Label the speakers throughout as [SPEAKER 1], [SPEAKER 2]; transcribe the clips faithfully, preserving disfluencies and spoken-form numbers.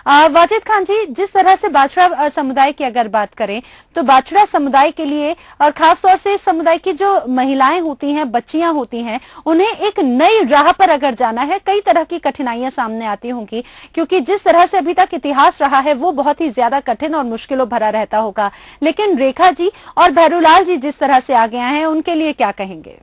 [SPEAKER 1] वाजिद खान जी, जिस तरह से बाछड़ा समुदाय की अगर बात करें तो बाछड़ा समुदाय के लिए और खास तौर से इस समुदाय की जो महिलाएं होती हैं, बच्चियां होती हैं, उन्हें एक नई राह पर अगर जाना है, कई तरह की कठिनाइयां सामने आती होंगी, क्योंकि जिस तरह से अभी तक इतिहास रहा है वो बहुत ही ज्यादा कठिन और मुश्किलों भरा रहता होगा। लेकिन रेखा जी और भैरूलाल जी जिस तरह से आगे आए हैं, उनके लिए क्या कहेंगे?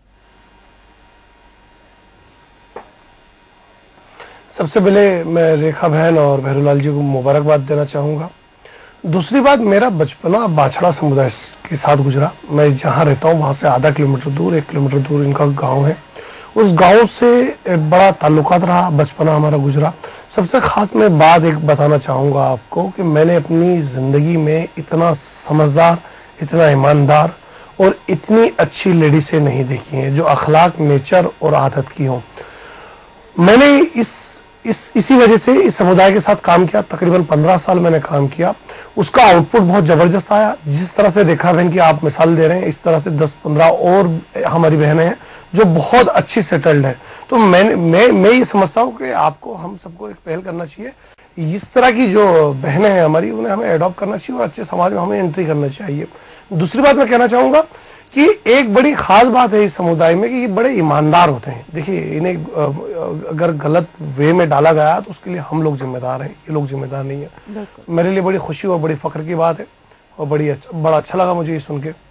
[SPEAKER 2] सबसे पहले मैं रेखा बहन और भैरूलाल जी को मुबारकबाद देना चाहूँगा। दूसरी बात, मेरा बचपना बाछड़ा समुदाय के साथ गुजरा। मैं जहाँ रहता हूँ वहाँ से आधा किलोमीटर दूर, एक किलोमीटर दूर इनका गांव है। उस गांव से बड़ा ताल्लुकात रहा, बचपना हमारा गुजरा। सबसे खास मैं बात एक बताना चाहूँगा आपको कि मैंने अपनी ज़िंदगी में इतना समझदार, इतना ईमानदार और इतनी अच्छी लेडी से नहीं देखी है जो अखलाक, नेचर और आदत की हो। मैंने इस इस इसी वजह से इस समुदाय के साथ काम किया। तकरीबन पंद्रह साल मैंने काम किया। उसका आउटपुट बहुत जबरदस्त आया। जिस तरह से रेखा बहन की आप मिसाल दे रहे हैं, इस तरह से दस पंद्रह और हमारी बहनें हैं जो बहुत अच्छी सेटल्ड है। तो मैं मैं मैं ये समझता हूँ कि आपको, हम सबको एक पहल करना चाहिए। इस तरह की जो बहनें हैं हमारी, उन्हें हमें एडॉप्ट करना चाहिए और अच्छे समाज में हमें एंट्री करना चाहिए। दूसरी बात मैं कहना चाहूंगा कि एक बड़ी खास बात है इस समुदाय में कि ये बड़े ईमानदार होते हैं। देखिए, इन्हें अगर गलत वे में डाला गया तो उसके लिए हम लोग जिम्मेदार हैं, ये लोग जिम्मेदार नहीं है। मेरे लिए बड़ी खुशी और बड़ी फख्र की बात है और बड़ी अच्छा, बड़ा अच्छा लगा मुझे ये सुन के।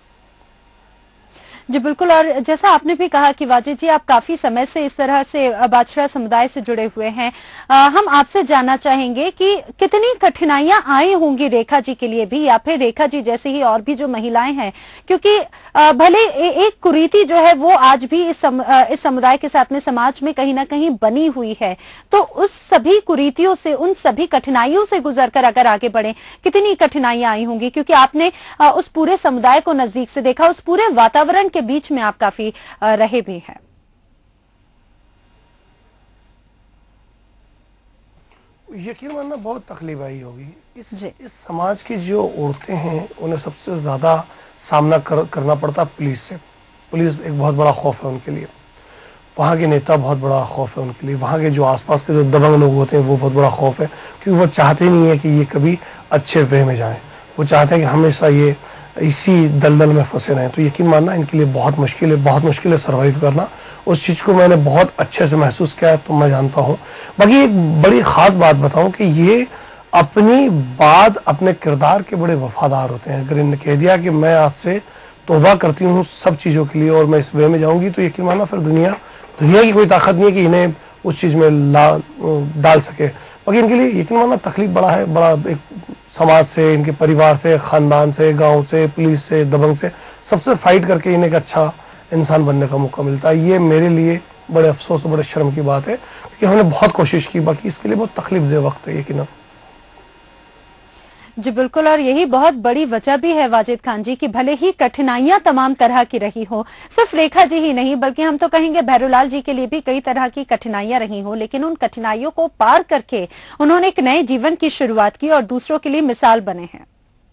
[SPEAKER 1] जी बिल्कुल, और जैसा आपने भी कहा कि वाजिद जी आप काफी समय से इस तरह से बाछड़ा समुदाय से जुड़े हुए हैं, आ, हम आपसे जानना चाहेंगे कि कितनी कठिनाइयां आई होंगी रेखा जी के लिए भी, या फिर रेखा जी जैसे ही और भी जो महिलाएं हैं, क्योंकि आ, भले ए, एक कुरीति जो है वो आज भी इस सम, आ, इस समुदाय के साथ में समाज में कहीं ना कहीं बनी हुई है। तो उस सभी कुरीतियों से, उन सभी कठिनाइयों से गुजर कर अगर आगे बढ़े, कितनी कठिनाइयां आई होंगी, क्योंकि आपने आ, उस पूरे समुदाय को नजदीक से देखा, उस पूरे वातावरण के बीच में आप काफी रहे भी हैं।
[SPEAKER 2] यकीन मानना बहुत तकलीफ आई होगी। इस इस समाज की जो औरतें हैं उन्हें सबसे ज्यादा सामना कर, करना पड़ता पुलिस से। पुलिस एक बहुत बड़ा खौफ है उनके लिए। वहाँ के नेता बहुत बड़ा खौफ है उनके लिए। वहाँ के जो आसपास के जो दबंग लोग होते हैं वो बहुत बड़ा खौफ है, क्योंकि वो चाहते नहीं है कि ये कभी अच्छे वे में जाए। वो चाहते हैं कि हमेशा ये इसी दलदल में फंसे रहे। तो यकीन मानना इनके लिए बहुत मुश्किल है, बहुत मुश्किल है सर्वाइव करना। उस चीज को मैंने बहुत अच्छे से महसूस किया है, तो मैं जानता हूँ। बाकी एक बड़ी खास बात बताऊं कि ये अपनी बात, अपने किरदार के बड़े वफादार होते हैं। अगर इन्होंने कह दिया कि मैं आज से तौबा करती हूँ सब चीजों के लिए और मैं इस वे में जाऊंगी, तो यकीन मानना फिर दुनिया दुनिया की कोई ताकत नहीं है कि इन्हें उस चीज में ला डाल सके। बाकी इनके लिए यकीन मानना तकलीफ बड़ा है, बड़ा एक समाज से, इनके परिवार से, खानदान से, गांव से, पुलिस से, दबंग से, सबसे फाइट करके इन्हें एक अच्छा इंसान बनने का मौका मिलता है। ये मेरे लिए बड़े अफसोस और बड़े शर्म की बात है कि हमने बहुत कोशिश की। बाकी इसके लिए बहुत तकलीफ दे वक्त है यकीन।
[SPEAKER 1] जी बिल्कुल, और यही बहुत बड़ी वजह भी है वाजिद खान जी कि भले ही कठिनाइयां तमाम तरह की रही हो, सिर्फ रेखा जी ही नहीं बल्कि हम तो कहेंगे भैरूलाल जी के लिए भी कई तरह की कठिनाइयां रही हो, लेकिन उन कठिनाइयों को पार करके उन्होंने एक नए जीवन की शुरुआत की और दूसरों के लिए मिसाल बने हैं।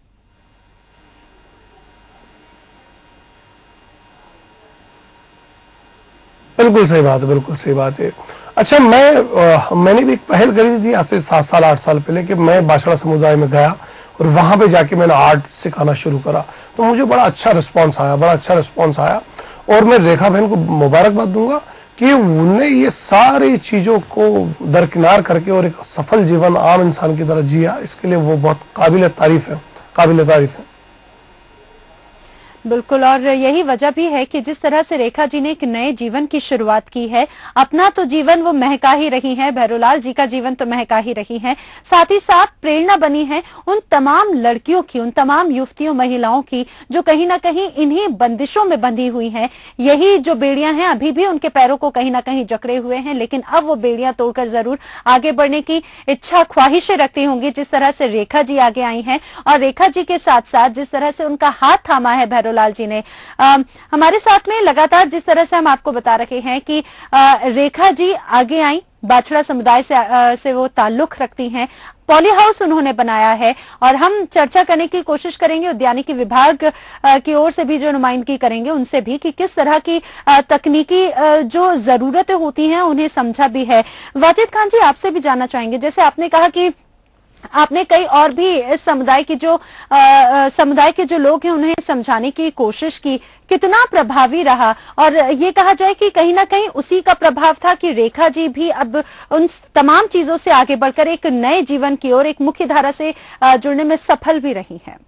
[SPEAKER 2] बिल्कुल सही बात है, बिल्कुल सही बात है। अच्छा, मैं आ, मैंने भी एक पहल करी थी आज से सात साल आठ साल पहले कि मैं बाछड़ा समुदाय में गया और वहां पे जाके मैंने आर्ट सिखाना शुरू करा। तो मुझे बड़ा अच्छा रिस्पांस आया, बड़ा अच्छा रिस्पांस आया। और मैं रेखा बहन को मुबारकबाद दूंगा कि उन्हें ये सारी चीजों को दरकिनार करके और एक सफल जीवन आम इंसान की तरह जिया। इसके लिए वो बहुत काबिल तारीफ है, काबिल तारीफ है।
[SPEAKER 1] बिल्कुल, और यही वजह भी है कि जिस तरह से रेखा जी ने एक नए जीवन की शुरुआत की है, अपना तो जीवन वो महका ही रही हैं, भैरूलाल जी का जीवन तो महका ही रही हैं, साथ ही साथ प्रेरणा बनी है उन तमाम लड़कियों की, उन तमाम युवतियों, महिलाओं की जो कहीं ना कहीं इन्हीं बंदिशों में बंधी हुई हैं। यही जो बेड़ियां हैं अभी भी उनके पैरों को कहीं ना कहीं जकड़े हुए हैं, लेकिन अब वो बेड़ियां तोड़कर जरूर आगे बढ़ने की इच्छा, ख्वाहिशें रखती होंगी, जिस तरह से रेखा जी आगे आई हैं। और रेखा जी के साथ साथ जिस तरह से उनका हाथ थामा है भैरूलाल भैरोलाल जी ने। आ, हमारे साथ में लगातार जिस तरह से हम आपको बता रहे हैं कि आ, रेखा जी आगे आई, बाछड़ा समुदाय से, आ, से वो ताल्लुक रखती हैं, पॉली हाउस उन्होंने बनाया है, और हम चर्चा करने की कोशिश करेंगे उद्यानिकी विभाग की ओर से भी जो नुमाइंदगी करेंगे उनसे भी कि किस तरह की तकनीकी जो जरूरतें होती हैं उन्हें समझा भी है। वाजिद खान जी, आपसे भी जानना चाहेंगे, जैसे आपने कहा कि आपने कई और भी इस समुदाय की जो समुदाय के जो लोग हैं उन्हें समझाने की कोशिश की, कितना प्रभावी रहा? और ये कहा जाए कि कहीं ना कहीं उसी का प्रभाव था कि रेखा जी भी अब उन तमाम चीजों से आगे बढ़कर एक नए जीवन की ओर, एक मुख्य धारा से जुड़ने में सफल भी रही हैं।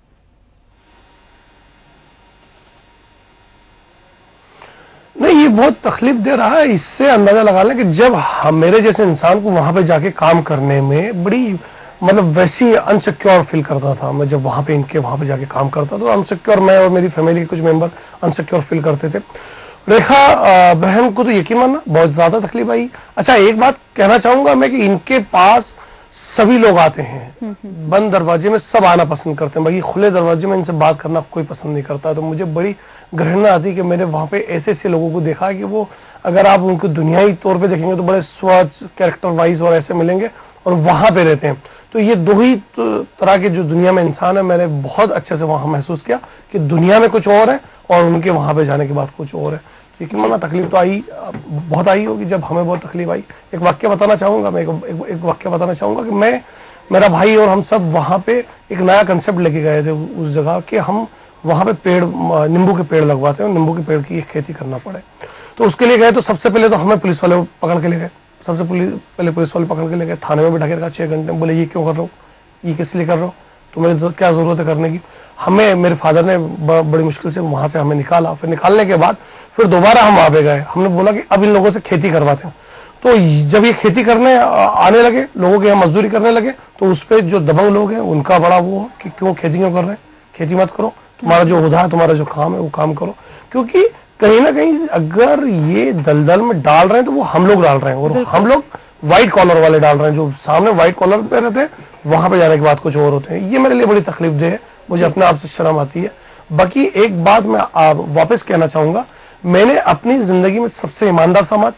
[SPEAKER 2] नहीं, ये बहुत तकलीफ दे रहा है। इससे अंदाजा लगा लें कि जब हम मेरे जैसे इंसान को वहां पे जाके काम करने में बड़ी मतलब वैसी अनसिक्योर फील करता था मैं, जब वहां पे इनके वहां पे जाके काम करता तो अनसिक्योर, मैं और मेरी फैमिली के कुछ मेंबर अनसिक्योर फील करते थे। रेखा बहन को तो यकीन मानना बहुत ज्यादा तकलीफ आई। अच्छा, एक बात कहना चाहूंगा मैं कि इनके पास सभी लोग आते हैं, बंद दरवाजे में सब आना पसंद करते हैं, बाकी खुले दरवाजे में इनसे बात करना कोई पसंद नहीं करता। तो मुझे बड़ी घृणा आती कि मैंने वहां पे ऐसे ऐसे लोगों को देखा कि वो, अगर आप उनको दुनियाई तौर पे देखेंगे तो बड़े स्वच्छ, कैरेक्टर वाइज और ऐसे मिलेंगे, और वहां पे रहते हैं। तो ये दो ही तरह के जो दुनिया में इंसान है, मैंने बहुत अच्छे से वहां महसूस किया कि दुनिया में कुछ और है और उनके वहां पे जाने के बाद कुछ और है। लेकिन माना तकलीफ तो आई, बहुत आई होगी, जब हमें बहुत तकलीफ आई। एक वाक्य बताना चाहूंगा मैं, एक, एक, एक वाक्य बताना चाहूंगा कि मैं, मेरा भाई और हम सब वहां पे एक नया कंसेप्ट लेके गए थे उस जगह कि हम वहां पे पेड़, नींबू के पेड़ लगवाते हैं, नींबू के पेड़ की खेती करना पड़े। तो उसके लिए गए तो सबसे पहले तो हमें पुलिस वाले पकड़ के ले गए, सबसे पहले पुलिस वाले पकड़ के ले गए, थाने में बिठा के रखा छह घंटे। बोले ये क्यों कर रहे हो, ये किस लिए कर रहे हो, तुम्हें तो क्या जरूरत है करने की। हमें, मेरे फादर ने बड़ी मुश्किल से वहां से हमें निकाला। फिर निकालने के बाद फिर दोबारा हम वहां पे गए, हमने बोला कि अब इन लोगों से खेती करवाते हैं। तो जब ये खेती करने आने लगे, लोगों के यहाँ मजदूरी करने लगे, तो उस पर जो दबंग लोग हैं उनका बड़ा वो कि क्यों खेती क्यों कर रहे हैं, खेती मत करो, तुम्हारा जो हुदा है, तुम्हारा जो काम है वो काम करो। क्योंकि कहीं ना कहीं अगर ये दलदल में डाल रहे हैं तो वो हम लोग डाल रहे हैं, और हम लोग व्हाइट कॉलर वाले डाल रहे हैं, जो सामने व्हाइट कॉलर पे रहते हैं वहां पे जाने के बाद कुछ और होते हैं। ये मेरे लिए बड़ी तकलीफ दे है, मुझे अपने आप से शर्म आती है। बाकी एक बात मैं वापस कहना चाहूंगा, मैंने अपनी जिंदगी में सबसे ईमानदार समाज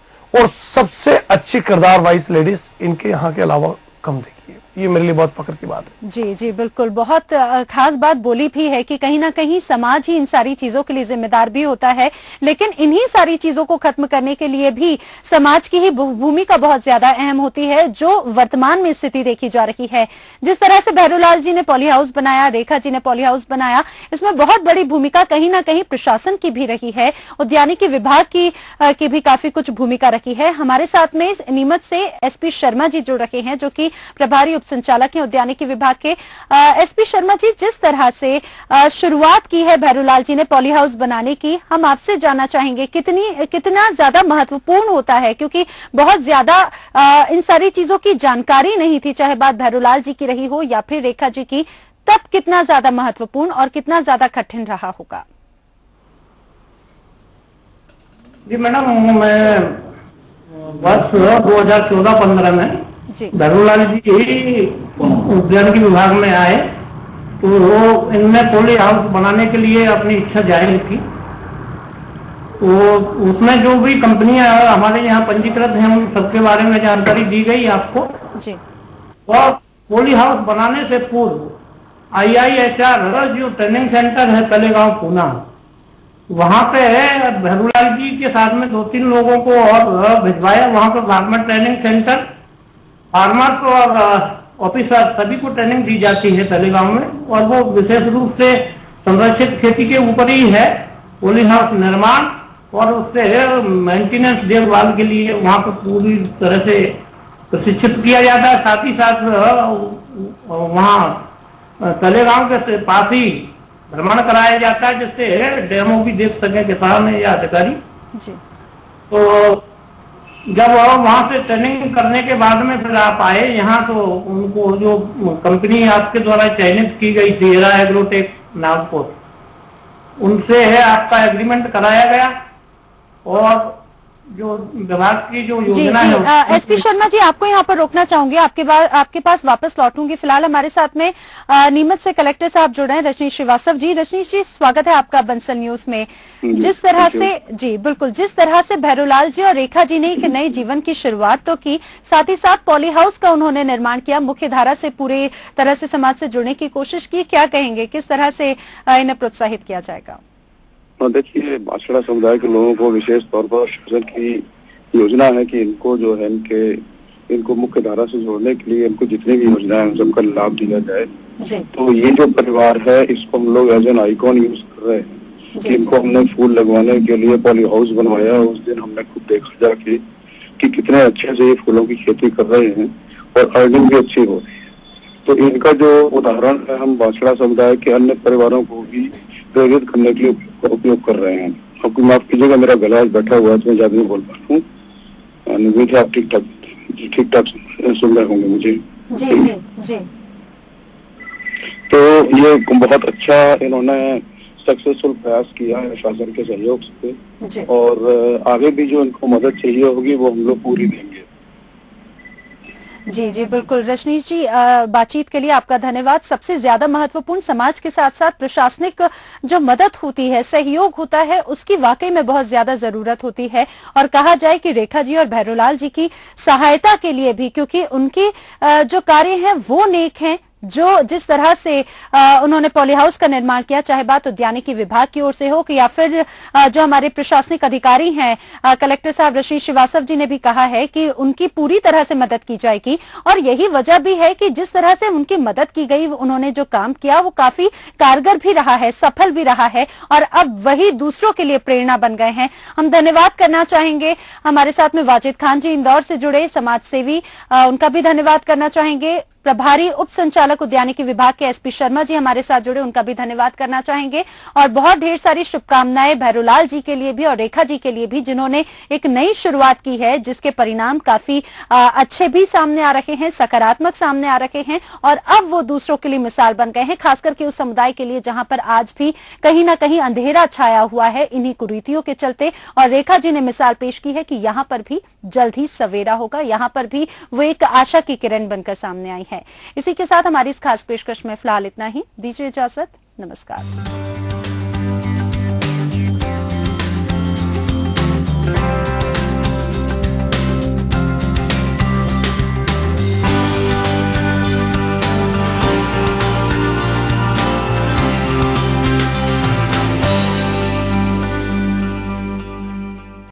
[SPEAKER 2] और सबसे अच्छी किरदार वाइज लेडीज इनके यहाँ के अलावा कम देखी है। ये मेरे लिए बहुत फख्र की बात है।
[SPEAKER 1] जी जी बिल्कुल, बहुत खास बात बोली भी है कि कहीं ना कहीं समाज ही इन सारी चीजों के लिए जिम्मेदार भी होता है, लेकिन इन्हीं सारी चीजों को खत्म करने के लिए भी समाज की ही भूमिका बहुत ज्यादा अहम होती है, जो वर्तमान में स्थिति देखी जा रही है। जिस तरह से भैरोलाल जी ने पॉली हाउस बनाया, रेखा जी ने पॉली हाउस बनाया, इसमें बहुत बड़ी भूमिका कहीं ना कहीं प्रशासन की भी रही है, उद्यानिकी विभाग की, की भी काफी कुछ भूमिका रखी है। हमारे साथ में इस नीमच से एसपी शर्मा जी जुड़ रहे हैं, जो कि प्रभारी संचालक हैं उद्यानिकी विभाग के। एसपी शर्मा जी, जिस तरह से आ, शुरुआत की है भैरोलाल जी ने पॉली हाउस बनाने की, हम आपसे जानना चाहेंगे कितनी कितना ज्यादा महत्वपूर्ण होता है, क्योंकि बहुत ज्यादा आ, इन सारी चीजों की जानकारी नहीं थी, चाहे बात भैरोलाल जी की रही हो या फिर रेखा जी की, तब कितना ज्यादा महत्वपूर्ण और कितना ज्यादा कठिन रहा होगा?
[SPEAKER 3] जी मैडम, मैं वर्ष दो हजार चौदह पंद्रह में भैरोलाल जी उद्यानिकी विभाग में आए, तो वो इनने पॉली हाउस बनाने के लिए अपनी इच्छा जाहिर की। तो उसमें जो भी कंपनियां हमारे यहाँ पंजीकृत हैं उन सबके बारे में जानकारी दी गई आपको जी। और पॉली हाउस बनाने से पूर्व आई आई एच आर जो ट्रेनिंग सेंटर है तलेगांव पूना, वहां पे भैरोलाल जी के साथ में दो तीन लोगों को और भिजवाया। वहां पे फार्मर ट्रेनिंग सेंटर, फार्मर्स और ऑफिसर सभी को ट्रेनिंग दी जाती है तलेगांव में, और वो विशेष रूप से संरक्षित खेती के ऊपर ही है पॉली हाउस निर्माण, और उससे मेंटेनेंस देखभाल के लिए वहां पर पूरी तरह से प्रशिक्षित किया जाता है। साथ ही साथ वहां तलेगांव के पास ही भ्रमण कराया जाता है, जिससे डेमो भी देख सके किसान या अधिकारी जी। तो जब वहां से ट्रेनिंग करने के बाद में फिर आप आए यहाँ, तो उनको जो कंपनी आपके द्वारा चयनित की गई थी एरा एग्रोटेक नागपुर, उनसे है आपका एग्रीमेंट कराया गया, और जो विभाग की जो
[SPEAKER 1] जी
[SPEAKER 3] योजना
[SPEAKER 1] जी
[SPEAKER 3] है।
[SPEAKER 1] एसपी शर्मा जी, आपको यहाँ पर रोकना चाहूंगी, आपके बाद आपके पास वापस लौटूंगी। फिलहाल हमारे साथ में आ, नीमच से कलेक्टर साहब जुड़ रहे हैं, रजनीश श्रीवास्तव जी। रजनीश जी, स्वागत है आपका बंसल न्यूज में। जिस तरह से जी बिल्कुल जिस तरह से भैरूलाल जी और रेखा जी ने एक नए जीवन की शुरुआत तो की, साथ ही साथ पॉली हाउस का उन्होंने निर्माण किया, मुख्य धारा से पूरे तरह से समाज से जुड़ने की कोशिश की। क्या कहेंगे, किस तरह से इन्हें प्रोत्साहित किया जाएगा?
[SPEAKER 4] देखिए, बाछड़ा समुदाय के लोगों को विशेष तौर पर शासन की योजना है कि इनको जो है इनके इनको मुख्य धारा से जोड़ने के लिए इनको जितनी भी योजनाएं हैं सबका लाभ दिया जाए। तो ये जो परिवार है इसको हम लोग एज एन आइकॉन यूज कर रहे हैं कि इनको हमने फूल लगवाने के लिए पॉली हाउस बनवाया। उस दिन हमने खुद देखा जाके कि कितने अच्छे से ये फूलों की खेती कर रहे हैं और अर्निंग भी अच्छी हो रही है। तो इनका जो उदाहरण है हम बाछड़ा समुदाय के अन्य परिवारों को भी प्रेरित करने के लिए उपयोग कर रहे हैं। आपको माफ कीजिएगा, मेरा गला बैठा हुआ है तो मैं ज्यादा नहीं बोल पा रहा हूँ। मुझे आप ठीक ठाक ठीक ठाक सुन रहे होंगे मुझे?
[SPEAKER 1] जी जी जी।
[SPEAKER 4] तो ये बहुत अच्छा इन्होंने सक्सेसफुल प्रयास किया है शासन के सहयोग से, और आगे भी जो इनको मदद चाहिए होगी वो हम लोग पूरी देंगे।
[SPEAKER 1] जी जी बिल्कुल। रजनीश जी, बातचीत के लिए आपका धन्यवाद। सबसे ज्यादा महत्वपूर्ण समाज के साथ साथ प्रशासनिक जो मदद होती है, सहयोग होता है, उसकी वाकई में बहुत ज्यादा जरूरत होती है। और कहा जाए कि रेखा जी और भैरूलाल जी की सहायता के लिए भी, क्योंकि उनके जो कार्य हैं वो नेक हैं, जो जिस तरह से आ, उन्होंने पॉली हाउस का निर्माण किया, चाहे बात उद्यानिकी विभाग की ओर से हो कि या फिर आ, जो हमारे प्रशासनिक अधिकारी हैं, आ, कलेक्टर साहब रजनीश श्रीवास्तव जी ने भी कहा है कि उनकी पूरी तरह से मदद की जाएगी। और यही वजह भी है कि जिस तरह से उनकी मदद की गई, उन्होंने जो काम किया वो काफी कारगर भी रहा है, सफल भी रहा है, और अब वही दूसरों के लिए प्रेरणा बन गए हैं। हम धन्यवाद करना चाहेंगे हमारे साथ में वाजिद खान जी, इंदौर से जुड़े समाज सेवी, उनका भी धन्यवाद करना चाहेंगे। प्रभारी उप संचालक उद्यानिकी विभाग के एसपी शर्मा जी हमारे साथ जुड़े, उनका भी धन्यवाद करना चाहेंगे। और बहुत ढेर सारी शुभकामनाएं भैरूलाल जी के लिए भी और रेखा जी के लिए भी, जिन्होंने एक नई शुरुआत की है, जिसके परिणाम काफी आ, अच्छे भी सामने आ रहे हैं, सकारात्मक सामने आ रहे हैं, और अब वो दूसरों के लिए मिसाल बन गए हैं, खास करके उस समुदाय के लिए जहां पर आज भी कहीं ना कहीं अंधेरा छाया हुआ है इन्हीं कुरीतियों के चलते। और रेखा जी ने मिसाल पेश की है कि यहाँ पर भी जल्द ही सवेरा होगा, यहाँ पर भी वो एक आशा की किरण बनकर सामने आई है। इसी के साथ हमारी इस खास पेशकश में फिलहाल इतना ही। दीजिए इजाजत, नमस्कार।